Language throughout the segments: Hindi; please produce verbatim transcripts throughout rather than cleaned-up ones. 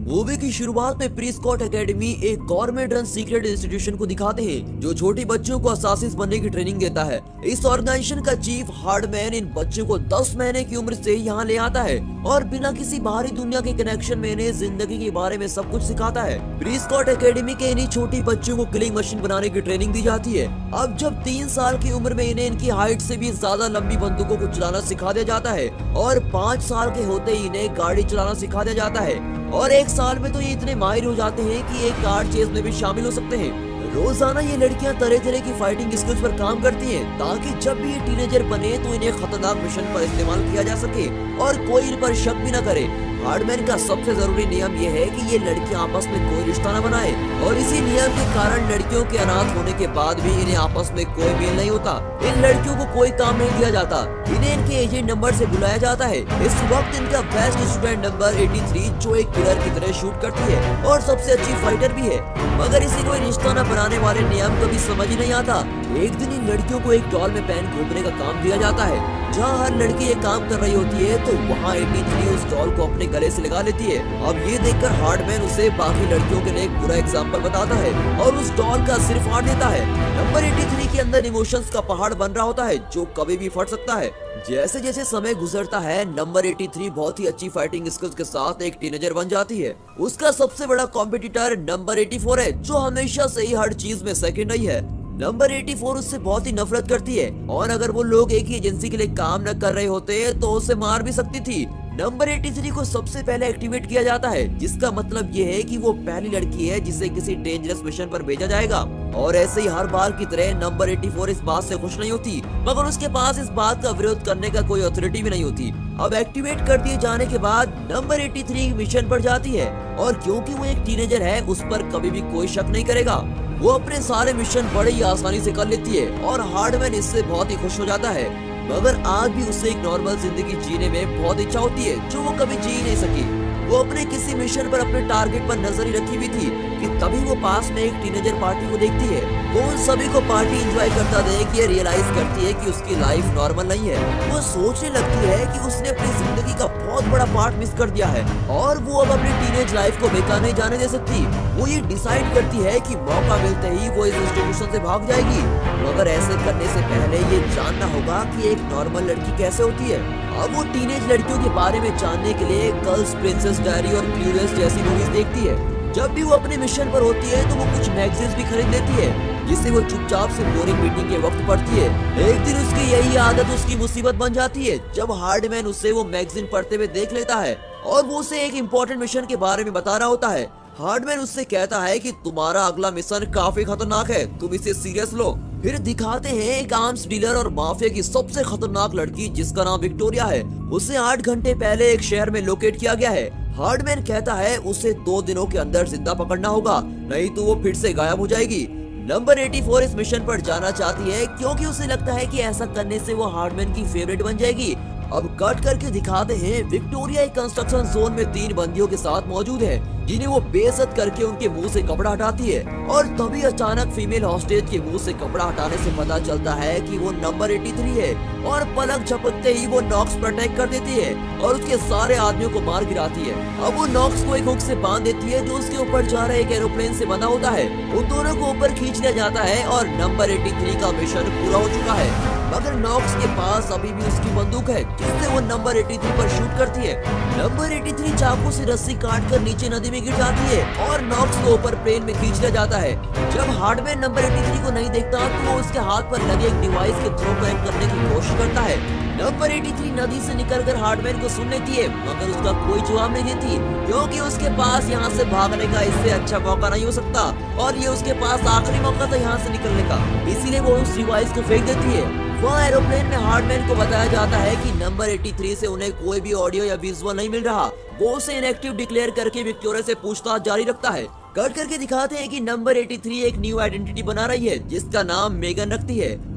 मूवी की शुरुआत में प्री-स्कॉट एकेडमी एक गवर्नमेंट रन सीक्रेट इंस्टीट्यूशन को दिखाते हैं जो छोटे बच्चों को असासिस बनने की ट्रेनिंग देता है। इस ऑर्गेनाइजेशन का चीफ हार्डमैन इन बच्चों को दस महीने की उम्र से यहाँ ले आता है और बिना किसी बाहरी दुनिया के कनेक्शन में इन्हें जिंदगी के बारे में सब कुछ सिखाता है। प्री-स्कॉट एकेडमी के इन्हीं छोटी बच्चों को किलिंग मशीन बनाने की ट्रेनिंग दी जाती है। अब जब तीन साल की उम्र में इन्हें इनकी हाइट से भी ज्यादा लंबी बंदूकों को चलाना सिखा दिया जाता है और पाँच साल के होते ही इन्हें गाड़ी चलाना सिखा दिया जाता है और एक साल में तो ये इतने माहिर हो जाते हैं कि एक कार चेज में भी शामिल हो सकते हैं। रोजाना ये लड़कियां तरह तरह की फाइटिंग स्किल्स पर काम करती हैं ताकि जब भी ये टीनेजर बने तो इन्हें खतरनाक मिशन पर इस्तेमाल किया जा सके और कोई इन पर शक भी न करे। हार्डमैन का सबसे जरूरी नियम यह है कि ये लड़कियां आपस में कोई रिश्ता न बनाए और इसी नियम के कारण लड़कियों के अनाथ होने के बाद भी इन्हें आपस में कोई मेल नहीं होता। इन लड़कियों को कोई काम नहीं दिया जाता, इन्हें इनके एजेंट नंबर से बुलाया जाता है। इस वक्त इनका बेस्ट स्टूडेंट नंबर तिरासी जो एक किलर की तरह शूट करती है और सबसे अच्छी फाइटर भी है, मगर इसे कोई रिश्ता न बनाने वाले नियम कभी समझ ही नहीं आता। एक दिन इन लड़कियों को एक डॉल में पहन घूमने का काम दिया जाता है। जहाँ हर लड़की ये काम कर रही होती है तो वहाँ तिरासी उस डॉल को अपने गले से लगा लेती है। अब ये देखकर हार्डमैन उसे बाकी लड़कियों के लिए एक बुरा एग्जाम्पल बताता है और उस डॉल का सिर फाड़ देता है। नंबर तिरासी के अंदर इमोशंस का पहाड़ बन रहा होता है जो कभी भी फट सकता है। जैसे जैसे समय गुजरता है नंबर तिरासी बहुत ही अच्छी फाइटिंग स्किल्स के साथ एक टीनेजर बन जाती है। उसका सबसे बड़ा कॉम्पिटिटर नंबर चौरासी है जो हमेशा से ही हर चीज में सेकंड रही है। नंबर चौरासी उससे बहुत ही नफरत करती है और अगर वो लोग एक ही एजेंसी के लिए काम न कर रहे होते तो उसे मार भी सकती थी। नंबर तिरासी को सबसे पहले एक्टिवेट किया जाता है जिसका मतलब ये है कि वो पहली लड़की है जिसे किसी डेंजरस मिशन पर भेजा जाएगा और ऐसे ही हर बार की तरह नंबर चौरासी इस बात से खुश नहीं होती, मगर उसके पास इस बात का विरोध करने का कोई अथॉरिटी भी नहीं होती। अब एक्टिवेट कर दिए जाने के बाद नंबर तिरासी मिशन पर जाती है और क्योंकि वो एक टीनेजर है उस पर कभी भी कोई शक नहीं करेगा। वो अपने सारे मिशन बड़े ही आसानी से कर लेती है और हार्डमैन इससे बहुत ही खुश हो जाता है, मगर आज भी उसे एक नॉर्मल जिंदगी जीने में बहुत इच्छा होती है जो वो कभी जी नहीं सकी। वो अपने किसी मिशन पर अपने टारगेट पर नजर ही रखी हुई थी कि तभी वो पास में एक टीनेजर पार्टी को देखती है। वो उन सभी को पार्टी एंजॉय करता देख ये रियलाइज करती है कि उसकी लाइफ नॉर्मल नहीं है। वो सोचने लगती है कि उसने अपनी जिंदगी का बहुत बड़ा पार्ट मिस कर दिया है और वो अब अपनी टीनेज लाइफ को बेकार नहीं जाने दे सकती। वो ये डिसाइड करती है कि मौका मिलते ही वो इस इंस्टीट्यूशन से भाग जाएगी, मगर ऐसे करने से पहले ये जानना होगा कि एक नॉर्मल लड़की कैसे होती है। अब वो टीनेज लड़कियों के बारे में जानने के लिए गर्ल्स प्रिंसेस डायरी और क्यूरियस जैसी मूवीज देखती है। जब भी वो अपने मिशन पर होती है तो वो कुछ मैगजीन्स भी खरीद लेती है जिसे वो चुपचाप से बोरिंग मीटिंग के वक्त पढ़ती है। एक दिन उसकी यही आदत उसकी मुसीबत बन जाती है जब हार्डमैन उसे वो मैगजीन पढ़ते हुए देख लेता है और वो उसे एक इम्पोर्टेंट मिशन के बारे में बता रहा होता है। हार्डमैन उससे कहता है कि तुम्हारा अगला मिशन काफी खतरनाक है, तुम इसे सीरियस लो। फिर दिखाते हैं एक आर्म्स डीलर और माफिया की सबसे खतरनाक लड़की जिसका नाम विक्टोरिया है। उसे आठ घंटे पहले एक शहर में लोकेट किया गया है। हार्डमैन कहता है उसे दो दिनों के अंदर जिंदा पकड़ना होगा, नहीं तो वो फिर से गायब हो जाएगी। नंबर चौरासी इस मिशन पर जाना चाहती है क्योंकि उसे लगता है कि ऐसा करने से वो हार्डमैन की फेवरेट बन जाएगी। अब कट करके दिखाते हैं विक्टोरिया एक कंस्ट्रक्शन जोन में तीन बंदियों के साथ मौजूद है जिन्हें वो बेइज्जत करके उनके मुंह से कपड़ा हटाती है और तभी अचानक फीमेल हॉस्टेज के मुंह से कपड़ा हटाने से पता चलता है कि वो नंबर तिरासी है और पलक झपकते ही वो नॉक्स पर अटैक कर देती है और उसके सारे आदमियों को मार गिराती है। अब वो नॉक्स को एक हुक से बांध देती है जो उसके ऊपर जा रहे एक एरोप्लेन से बंधा होता है। उन दोनों को ऊपर खींच लिया जाता है और नंबर तिरासी का मिशन पूरा हो चुका है, मगर नॉक्स के पास अभी भी उसकी बंदूक है जिससे वो नंबर तिरासी पर शूट करती है। नंबर तिरासी चाकू से रस्सी काट कर नीचे नदी में गिर जाती है और नॉक्स को ऊपर प्लेन में खींच लिया जाता है। जब हार्डमैन नंबर तिरासी को नहीं देखता तो वो उसके हाथ पर लगे एक डिवाइस के थ्रो बैक करने की कोशिश करता है। नंबर तिरासी नदी से निकलकर हार्डमैन को सुन लेती है, मगर उसका कोई जवाब नहीं देती क्योंकि उसके पास यहाँ से भागने का इससे अच्छा मौका नहीं हो सकता और ये उसके पास आखिरी मौका था यहाँ से निकलने का, इसीलिए वो उस डिवाइस को फेंक देती है। वहाँ एरोप्लेन में हार्डमैन को बताया जाता है कि नंबर तिरासी से उन्हें कोई भी ऑडियो या विजुअल नहीं मिल रहा। वो उसे इनएक्टिव डिक्लेयर करके विक्टोरिया से पूछताछ जारी रखता है। कट करके दिखाते हैं कि नंबर तिरासी एक न्यू आइडेंटिटी बना रही है जिसका नाम मेगन रखती है।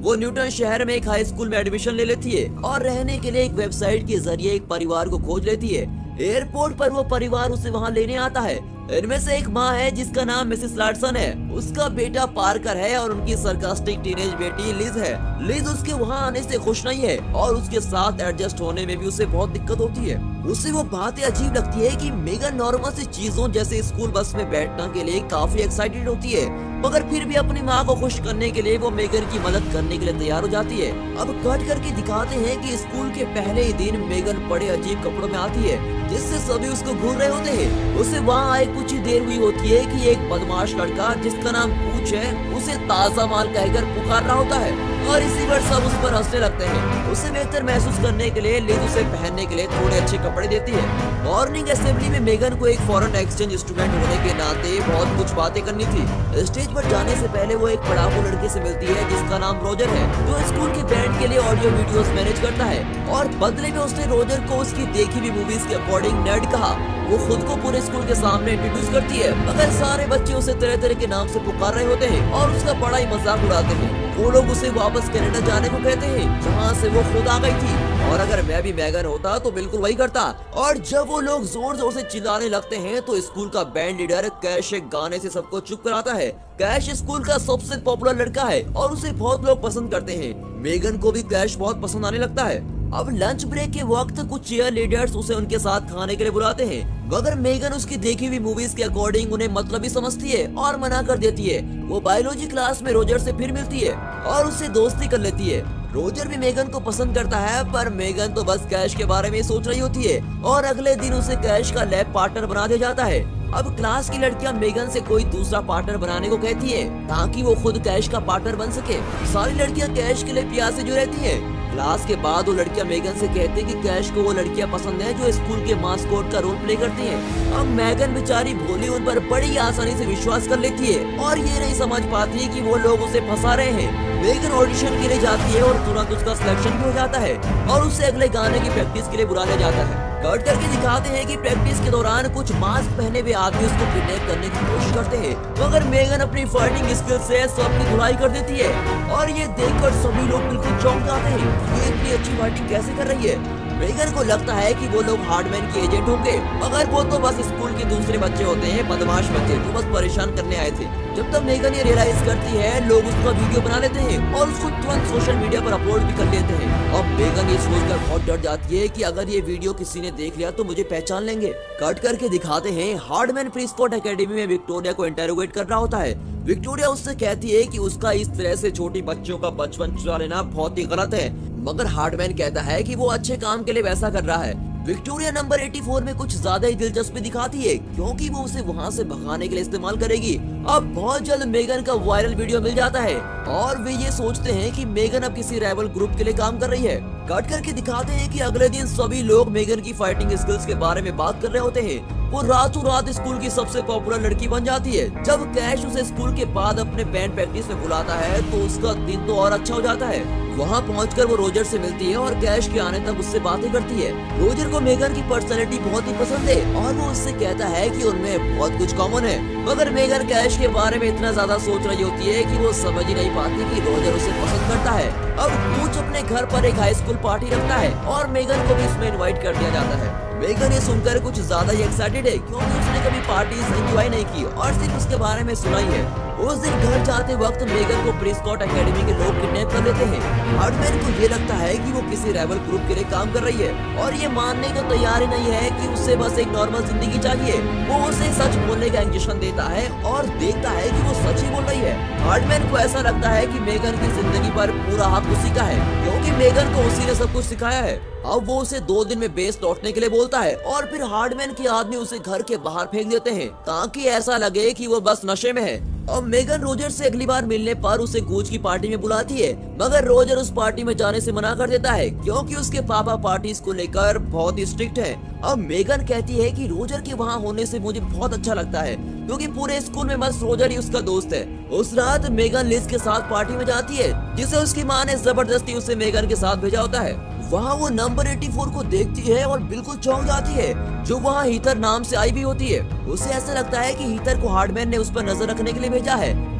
वो न्यूटन शहर में एक हाई स्कूल में एडमिशन ले लेती है और रहने के लिए एक वेबसाइट के जरिए एक परिवार को खोज लेती है। एयरपोर्ट पर वो परिवार उसे वहाँ लेने आता है। इनमें से एक माँ है जिसका नाम मिसेस लार्सन है, उसका बेटा पार्कर है और उनकी सरकास्टिक टीनेज बेटी लिज है। लिज उसके वहाँ आने से खुश नहीं है और उसके साथ एडजस्ट होने में भी उसे बहुत दिक्कत होती है। उसे वो बातें अजीब लगती है कि मेगन नॉर्मल सी चीजों जैसे स्कूल बस में बैठने के लिए काफी एक्साइटेड होती है, मगर फिर भी अपनी माँ को खुश करने के लिए वो मेगन की मदद करने के लिए तैयार हो जाती है। अब कट करके दिखाते हैं कि स्कूल के पहले ही दिन मेगन बड़े अजीब कपड़ों में आती है जिससे सभी उसको घूर रहे होते हैं। उसे वहाँ आए कुछ ही देर हुई होती है कि एक बदमाश लड़का जिसका नाम पूछ है उसे ताजा माल कहकर पुकार रहा होता है और इसी पर सब उस पर हंसने लगते हैं। उसे बेहतर महसूस करने के लिए लिज उसे पहनने के लिए थोड़े अच्छे कपड़े देती है। मॉर्निंग असेंबली में मेगन को एक फॉरेन एक्सचेंज स्टूडेंट होने के नाते बहुत कुछ बातें करनी थी। स्टेज पर जाने से पहले वो एक पढ़ाकू लड़के से मिलती है जिसका नाम रोजर है, जो स्कूल के बैंड के लिए ऑडियो वीडियोस मैनेज करता है और बदले में उसने रोजर को उसकी देखी हुई मूवीज के अकॉर्डिंग नर्ड कहा। वो खुद को पूरे स्कूल के सामने इंट्रोड्यूस करती है, मगर सारे बच्चे उसे तरह तरह के नाम से पुकार रहे होते हैं और उसका बड़ा ही मजाक उड़ाते हैं। वो लोग उसे वापस कनाडा जाने को कहते हैं जहाँ से वो खुद आ गई थी, और अगर मैं भी मैगन होता तो बिल्कुल वही करता। और जब वो लोग जोर जोर से चिल्लाने लगते हैं तो स्कूल का बैंड लीडर कैश एक गाने से सबको चुप कराता है। कैश स्कूल का सबसे पॉपुलर लड़का है और उसे बहुत लोग पसंद करते हैं। मेगन को भी कैश बहुत पसंद आने लगता है। अब लंच ब्रेक के वक्त कुछ चीयर लीडर्स उसे उनके साथ खाने के लिए बुलाते हैं, मगर मेगन उसकी देखी हुई मूवीज के अकॉर्डिंग उन्हें मतलब ही समझती है और मना कर देती है। वो बायोलॉजी क्लास में रोजर से फिर मिलती है और उससे दोस्ती कर लेती है। रोजर भी मेगन को पसंद करता है, पर मेगन तो बस कैश के बारे में सोच रही होती है और अगले दिन उसे कैश का लैब पार्टनर बना दिया जाता है। अब क्लास की लड़कियां मेगन से कोई दूसरा पार्टनर बनाने को कहती है ताकि वो खुद कैश का पार्टनर बन सके। सारी लड़कियां कैश के लिए प्यासे जो रहती है। क्लास के बाद वो लड़कियां मेगन से कहती है कि कैश को वो लड़कियां पसंद है जो स्कूल के मास्कोट का रोल प्ले करती हैं। अब मेगन बेचारी भोली उन पर बड़ी आसानी से विश्वास कर लेती है और ये नहीं समझ पाती कि वो लोग उसे फंसा रहे हैं। मेगन ऑडिशन के लिए जाती है और तुरंत उसका सिलेक्शन भी हो जाता है और उसे अगले गाने की प्रैक्टिस के लिए बुला लिया जाता है। कट करके दिखाते हैं कि प्रैक्टिस के दौरान कुछ मास्क पहने हुए आदमी उसको किडनैप करने की कोशिश करते हैं, मगर मेगन अपनी फाइटिंग स्किल से सबकी धुलाई कर देती है और ये देखकर सभी लोग बिल्कुल चौंक जाते हैं। ये इतनी अच्छी फाइटिंग कैसे कर रही है। मेगन को लगता है कि वो लोग हार्डमैन के एजेंट होंगे, मगर वो तो बस स्कूल के दूसरे बच्चे होते हैं, बदमाश बच्चे जो बस परेशान करने आए थे। जब तक मेगन ये रियलाइज करती है, लोग उसका वीडियो बना लेते हैं और उसको तुरंत सोशल मीडिया पर अपलोड भी कर लेते हैं। अब मेगन ये सोचकर बहुत डर जाती है कि अगर ये वीडियो किसी ने देख लिया तो मुझे पहचान लेंगे। कट करके दिखाते हैं हार्डमैन प्रीस्कॉट एकेडमी में विक्टोरिया को इंटेरोगेट कर रहा होता है। विक्टोरिया उससे कहती है कि उसका इस तरह से छोटी बच्चों का बचपन चुरा लेना बहुत ही गलत है, मगर हार्डमैन कहता है कि वो अच्छे काम के लिए वैसा कर रहा है। विक्टोरिया नंबर चौरासी में कुछ ज्यादा ही दिलचस्पी दिखाती है क्योंकि वो उसे वहाँ से भगाने के लिए इस्तेमाल करेगी। अब बहुत जल्द मेगन का वायरल वीडियो मिल जाता है और वे ये सोचते हैं कि मेगन अब किसी राइवल ग्रुप के लिए काम कर रही है। कट करके दिखाते हैं कि अगले दिन सभी लोग मेगन की फाइटिंग स्किल्स के बारे में बात कर रहे होते हैं। वो रातों रात स्कूल की सबसे पॉपुलर लड़की बन जाती है। जब कैश उसे स्कूल के बाद अपने बैंड प्रैक्टिस में बुलाता है तो उसका दिन तो और अच्छा हो जाता है। वहाँ पहुंचकर वो रोजर से मिलती है और कैश के आने तक उससे बातें करती है। रोजर को मेगन की पर्सनैलिटी बहुत ही पसंद है और वो उससे कहता है कि उनमें बहुत कुछ कॉमन है, मगर मेगन कैश के बारे में इतना ज्यादा सोच रही होती है कि वो समझ ही नहीं पाती कि रोजर उसे पसंद करता है। अब पूछ अपने घर पर एक हाई स्कूल पार्टी रखता है और मेगन को भी इसमें इनवाइट कर दिया जाता है। मेगन ये सुनकर कुछ ज्यादा ही एक्साइटेड है क्योंकि उसने कभी पार्टीज एंजॉय नहीं की और सिर्फ उसके बारे में सुना ही है। उस दिन घर जाते वक्त मेगन को प्रीस्कॉट एकेडमी के लोग किडनैप कर लेते हैं। हार्डमैन को ये लगता है कि वो किसी राइवल ग्रुप के लिए काम कर रही है और ये मानने को तैयार ही नहीं है कि उससे बस एक नॉर्मल जिंदगी चाहिए। वो उसे सच बोलने का इंजेक्शन देता है और देखता है कि वो सच ही बोल रही है। हार्डमैन को ऐसा लगता है कि मेगन की जिंदगी पर पूरा हक उसी का है क्योंकि मेगन को उसी ने सब कुछ सिखाया है। अब वो उसे दो दिन में बेस लौटने के लिए बोलता है और फिर हार्डमैन के आदमी उसे घर के बाहर फेंक देते हैं ताकि ऐसा लगे कि वो बस नशे में है। अब मेगन रोजर से अगली बार मिलने पर उसे गूंज की पार्टी में बुलाती है, मगर रोजर उस पार्टी में जाने से मना कर देता है क्योंकि उसके पापा पार्टीज को लेकर बहुत ही स्ट्रिक्ट है। अब मेगन कहती है कि रोजर के वहाँ होने से मुझे बहुत अच्छा लगता है क्योंकि पूरे स्कूल में बस रोजर ही उसका दोस्त है। उस रात मेगन लिज के साथ पार्टी में जाती है जिसे उसकी माँ ने जबरदस्ती उसे मेगन के साथ भेजा होता है। वहाँ वो नंबर चौरासी को देखती है और बिल्कुल चौंक जाती है, जो वहाँ हीथर नाम से आई भी होती है। उसे ऐसा लगता है कि हीथर को हार्डमैन ने उस पर नजर रखने के लिए भेजा है।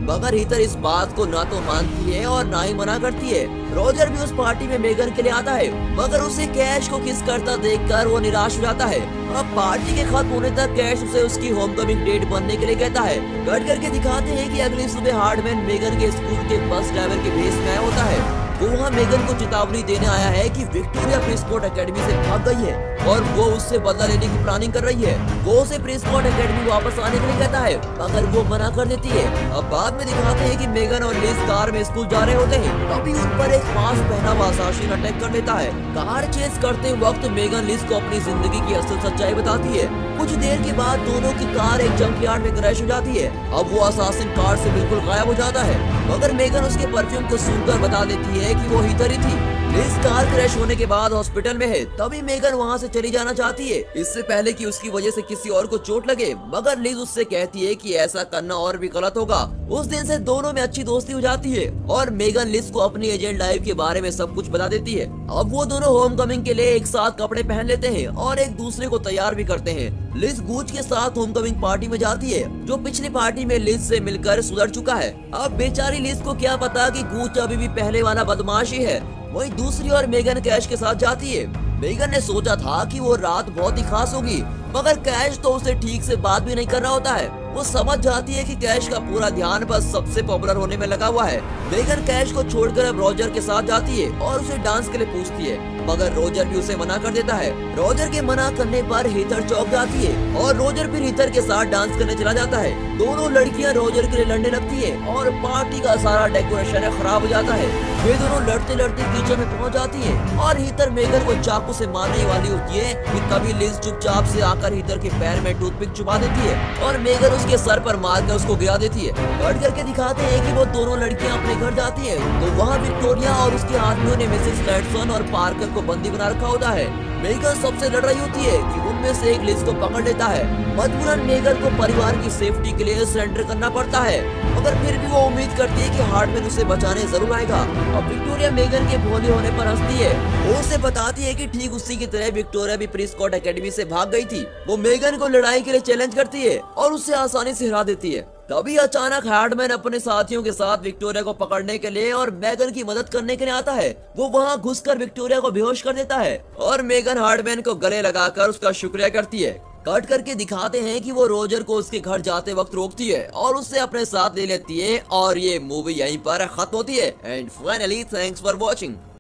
मगर हीथर इस बात को ना तो मानती है और ना ही मना करती है। रॉजर भी उस पार्टी में मेगन के लिए आता है, मगर उसे कैश को किस करता देखकर वो निराश हो जाता है। अब पार्टी के खत्म होने तक कैश उसे उसकी होमकमिंग डेट बनने के लिए कहता है। कट करके दिखाते हैं कि अगली सुबह हार्डमैन मेगन के स्कूल के बस ड्राइवर के भेस में आया होता है। वो वहाँ मेगन को चेतावनी देने आया है कि विक्टोरिया प्रिस्कोट एकेडमी से भाग गई है और वो उससे बदला लेने की प्लानिंग कर रही है। वो उसे प्रिस्कोट एकेडमी वापस आने के लिए कहता है, मगर वो मना कर देती है। अब बाद में दिखाते हैं कि मेगन और लिज कार में स्कूल जा रहे होते हैं, तभी उन पर एक मास्क पहना हुआ असासिन अटैक कर लेता है। कार चेस करते वक्त मेगन लिज को अपनी जिंदगी की असल सच्चाई बताती है। कुछ देर के बाद दोनों की कार एक जंकयार्ड में क्रैश हो जाती है। अब वो असासिन कार से बिल्कुल गायब हो जाता है, मगर मेगन उसके परफ्यूम को सूंघकर बता देती है कि वो हीथर ही थी। लिज कार क्रैश होने के बाद हॉस्पिटल में है, तभी मेगन वहाँ से चली जाना चाहती है, इससे पहले कि उसकी वजह से किसी और को चोट लगे। मगर लिज उससे कहती है कि ऐसा करना और भी गलत होगा। उस दिन से दोनों में अच्छी दोस्ती हो जाती है और मेगन लिज को अपनी एजेंट लाइफ के बारे में सब कुछ बता देती है। अब वो दोनों होम कमिंग के लिए एक साथ कपड़े पहन लेते हैं और एक दूसरे को तैयार भी करते हैं। लिज गूच के साथ होम कमिंग पार्टी में जाती है, जो पिछली पार्टी में लिज से मिलकर सुधर चुका है। अब बेचारी लिज को क्या पता कि गूच अभी भी पहले वाला बदमाश ही है। वहीं दूसरी ओर मेगन कैश के साथ जाती है। मेगन ने सोचा था कि वो रात बहुत ही खास होगी, मगर कैश तो उसे ठीक से बात भी नहीं कर रहा होता है। वो समझ जाती है कि कैश का पूरा ध्यान बस सबसे पॉपुलर होने में लगा हुआ है। मेगन कैश को छोड़कर अब रॉजर के साथ जाती है और उसे डांस के लिए पूछती है, मगर रॉजर भी उसे मना कर देता है। रॉजर के मना करने पर हीथर चौंक जाती है और रॉजर फिर हीथर के साथ डांस करने चला जाता है। दोनों लड़कियां रॉजर के लिए लड़ने लगती है और पार्टी का सारा डेकोरेशन खराब हो जाता है। वे दोनों लड़ते लड़ते किचन में पहुंच जाती है और हीथर मेगन को चाकू से मारने वाली होती है कि तभी लिज चुपचाप से आकर हीथर के पैर में टूथपिक चुभा देती है और मेगन उसके सर पर मारकर उसको गिरा देती है। कट करके दिखाते हैं कि वो दोनों लड़कियां अपने घर जाती हैं, तो वहाँ विक्टोरिया और उसके आदमियों ने मिसेस लैडसन और पार्कर को बंदी बना रखा होता है। मेगन सबसे लड़ रही होती है कि उनमें से एक लिज को पकड़ लेता है। मजबूरन मेगन को परिवार की सेफ्टी के लिए सरेंडर करना पड़ता है, मगर फिर भी वो उम्मीद करती है कि हार्डमैन उसे बचाने जरूर आएगा। अब विक्टोरिया मेगन के भोले होने पर हंसती है। वो उसे बताती है कि ठीक उसी की तरह विक्टोरिया भी प्रिस्कोट एकेडमी से भाग गई थी। वो मेगन को लड़ाई के लिए चैलेंज करती है और उसे आसानी से हरा देती है। तभी अचानक हार्डमैन अपने साथियों के साथ विक्टोरिया को पकड़ने के लिए और मेगन की मदद करने के लिए आता है। वो वहाँ घुसकर विक्टोरिया को बेहोश कर देता है और मेगन हार्डमैन को गले लगाकर उसका शुक्रिया करती है। कट करके दिखाते हैं कि वो रोजर को उसके घर जाते वक्त रोकती है और उससे अपने साथ ले लेती है और ये मूवी यहीं पर खत्म होती है। And finally thanks for watching.